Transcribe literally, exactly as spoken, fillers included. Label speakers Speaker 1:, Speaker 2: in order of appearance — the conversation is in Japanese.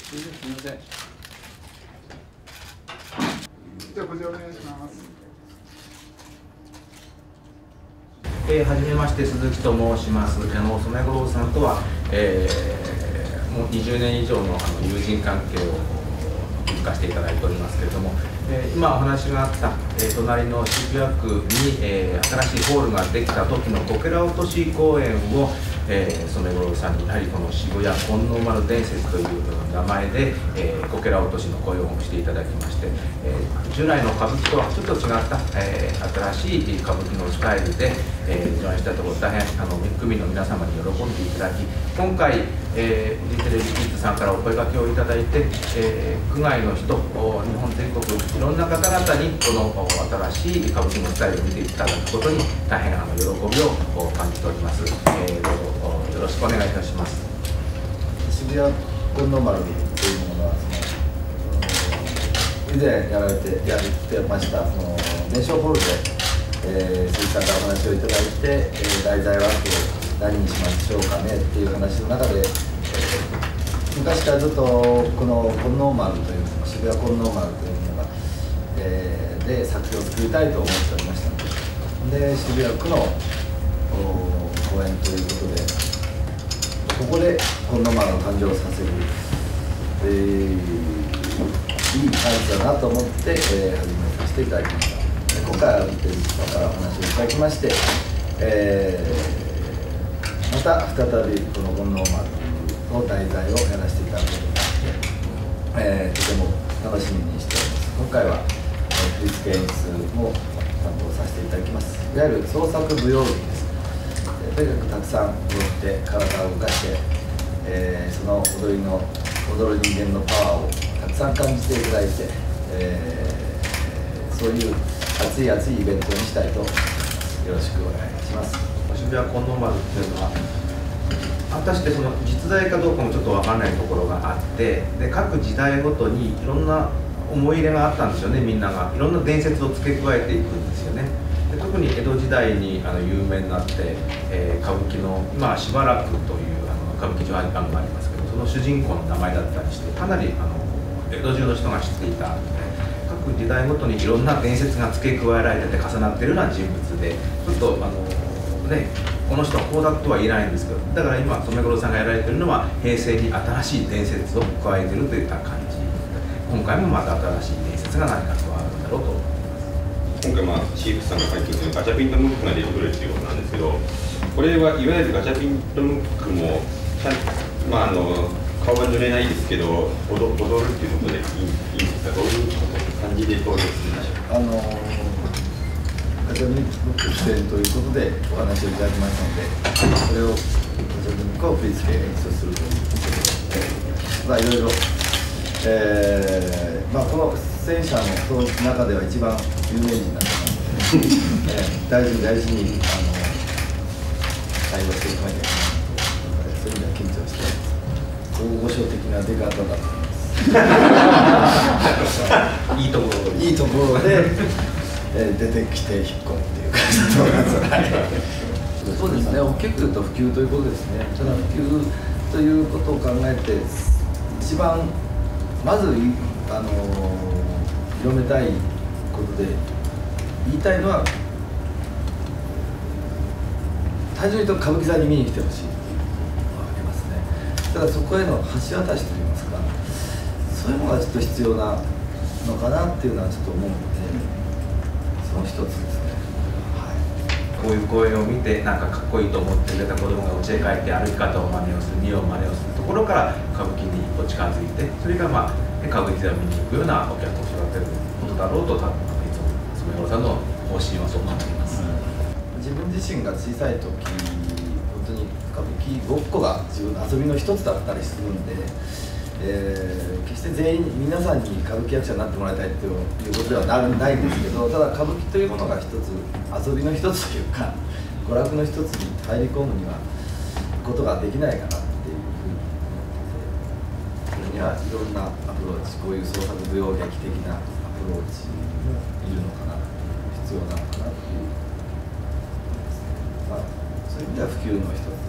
Speaker 1: すみません。
Speaker 2: じゃあこちらお願いします。
Speaker 3: えー、はじめまして、鈴木と申します。あの染五郎さんとは、えー、もうにじゅうねん以上のあの友人関係を築かせていただいておりますけれども、えー、今お話があった、えー、隣の渋谷区に、えー、新しいホールができた時のこけら落とし公演を、えー、染五郎さんにやはりこの渋谷金王丸伝説という名前で、えー、こけら落としの公演をしていただきまして、えー、従来の歌舞伎とはちょっと違った、えー、新しい歌舞伎のスタイルで、えー、上演したところ大変あの区民の皆様に喜んでいただき、今回、えー、フジテレビキッズさんからお声掛けをいただいて、えー、区外の人、日本全国いろんな方々にこの新しい歌舞伎のスタイルを見ていただくことに大変あの喜びを感じております。えー、どうぞよろしくお願いいたします。
Speaker 4: 渋谷金王丸というものはその以前やられてやってましたその名称ホールで、えー、鈴木さんからお話をいただいて、えー、題材枠を何にしましょうかねっていう話の中で、えー、昔からずっとこの金王丸という渋谷金王丸というものが、えー、で作品を作りたいと思っておりましたので、で渋谷区の公演ということで、ここで金王丸を誕生させる、えー、いいチャンスだなと思って、えー、始めさせていただきました。今回はテレビさんからお話をいただきまして、えー、また再びこの金王丸の題材をやらせていただくことになって、えー、とても楽しみにしております。今回は振り付け演出も担当させていただきます。いわゆる創作舞踊劇です。とにかくたくさん踊って体を動かして、えー、その踊りの踊る人間のパワーをたくさん感じていただいて、えー、そういう熱い熱いイベントにしたいとよろしくお願いします。
Speaker 3: 渋谷金王丸っていうのは果たしてその実在かどうかもちょっと分からないところがあって、で各時代ごとにいろんな思い入れがあったんですよね。みんながいろんな伝説を付け加えていくんですよね。で特に江戸時代にあの有名になって、えー、歌舞伎の今はしばらくというあの歌舞伎上演がありますけど、その主人公の名前だったりしてかなりあの江戸中の人が知っていたので、各時代ごとにいろんな伝説が付け加えられてて重なっているような人物で、ちょっとあのねこの人はこうだとは言えないんですけど、だから今染五郎さんがやられているのは平成に新しい伝説を加えているといった感じ。今回もまた新しい伝説が何か加わるんだろうと思います。
Speaker 5: 今回、まあ、シーフさんが最近ガチャピンとムックが出てくるということなんですけど、これはいわゆるガチャピンとムックもまあ、あの顔が濡れないですけど踊るっていうことでいいいいですか？どういう感じで登場するんでしょうか？あの
Speaker 4: ガチャピンムック出演ということでお話をいただきましたので、それをガチャピンムックを振り付け演出するということで、まあいろいろ、えー、まあこの出演者の中では一番有名人だと思うので、えー、大事に大事にあの対応していかなきゃいけないので、そういう意味では緊張して大御所的な出方だと思います。
Speaker 3: いいところ
Speaker 4: いいところで、えー、出てきて引っ込むっていう感じだと思います。そうですね。大きく言うと普及ということですね。ただ普及ということを考えて、一番まずあのー広めたいことで言いたいのは、単純に言うと歌舞伎座に見に来てほしいっていうのがありますね。ただそこへの橋渡しといいますか、そういうのがちょっと必要なのかなっていうのはちょっと思うので、その一つですね。
Speaker 3: はい、こういう公演を見てなんかかっこいいと思ってくれた子供が家へ帰って歩き方を真似をする、見よう真似をするところから歌舞伎に一歩近づいて、それがまあ歌舞伎座を見に行くようなお客を育てることだろうと、多分いつも染五郎さんの方針はそうなっています。
Speaker 4: うん、自分自身が小さい時、本当に歌舞伎ごっこが自分の遊びの一つだったりするんで、えー、決して全員皆さんに歌舞伎役者になってもらいたいということではないんですけど、ただ歌舞伎というものが一つ遊びの一つというか娯楽の一つに入り込むにはことができないかなっていうふうに思ってて、それにはいろんなアプローチ、こういう創作舞踊劇的なアプローチもいるのかな、必要なのかなっていう、まあ、そういう意味では普及の一つ